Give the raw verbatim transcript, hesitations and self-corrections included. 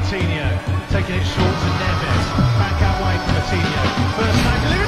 Coutinho, taking it short to Neves. Back out wide, Coutinho. First time.